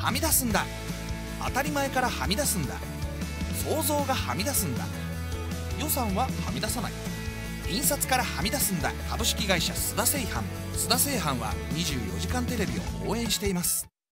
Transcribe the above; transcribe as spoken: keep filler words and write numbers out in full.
はみ出すんだ。当たり前からはみ出すんだ。想像がはみ出すんだ。予算ははみ出さない。印刷からはみ出すんだ。株式会社須田製版。須田製版はにじゅうよじかんテレビを応援しています。